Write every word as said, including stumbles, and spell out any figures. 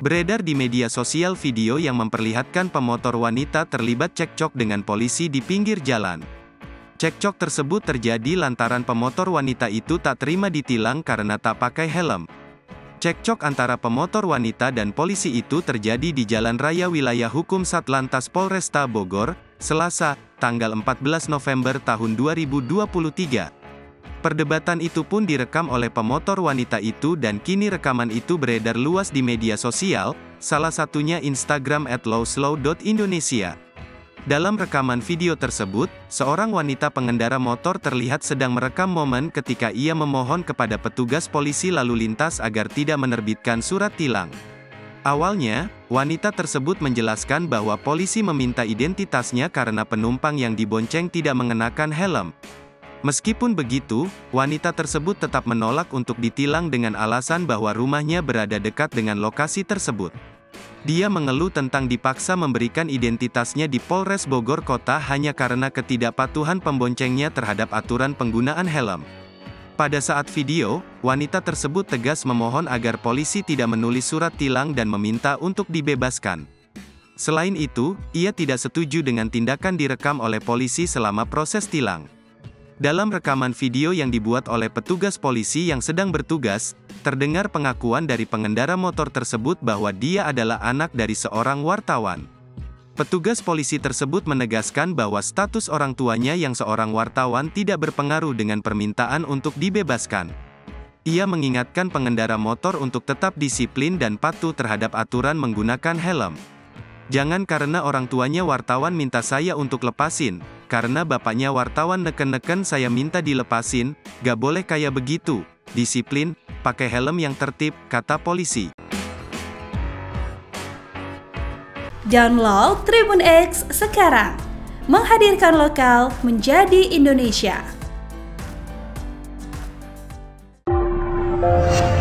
Beredar di media sosial video yang memperlihatkan pemotor wanita terlibat cekcok dengan polisi di pinggir jalan. Cekcok tersebut terjadi lantaran pemotor wanita itu tak terima ditilang karena tak pakai helm. Cekcok antara pemotor wanita dan polisi itu terjadi di Jalan Raya Wilayah Hukum Satlantas Polresta Bogor, Selasa, tanggal empat belas November tahun dua ribu dua puluh tiga. Perdebatan itu pun direkam oleh pemotor wanita itu dan kini rekaman itu beredar luas di media sosial, salah satunya Instagram at lowslow dot indonesia. Dalam rekaman video tersebut, seorang wanita pengendara motor terlihat sedang merekam momen ketika ia memohon kepada petugas polisi lalu lintas agar tidak menerbitkan surat tilang. Awalnya, wanita tersebut menjelaskan bahwa polisi meminta identitasnya karena penumpang yang dibonceng tidak mengenakan helm. Meskipun begitu, wanita tersebut tetap menolak untuk ditilang dengan alasan bahwa rumahnya berada dekat dengan lokasi tersebut. Dia mengeluh tentang dipaksa memberikan identitasnya di Polres Bogor Kota hanya karena ketidakpatuhan pemboncengnya terhadap aturan penggunaan helm. Pada saat video, wanita tersebut tegas memohon agar polisi tidak menulis surat tilang dan meminta untuk dibebaskan. Selain itu, ia tidak setuju dengan tindakan direkam oleh polisi selama proses tilang. Dalam rekaman video yang dibuat oleh petugas polisi yang sedang bertugas, terdengar pengakuan dari pengendara motor tersebut bahwa dia adalah anak dari seorang wartawan. Petugas polisi tersebut menegaskan bahwa status orang tuanya yang seorang wartawan tidak berpengaruh dengan permintaan untuk dibebaskan. Ia mengingatkan pengendara motor untuk tetap disiplin dan patuh terhadap aturan menggunakan helm. Jangan karena orang tuanya wartawan minta saya untuk lepasin, karena bapaknya wartawan neken-neken saya minta dilepasin, gak boleh kayak begitu, disiplin, pakai helm yang tertib, kata polisi. Download Tribun X sekarang, menghadirkan lokal menjadi Indonesia.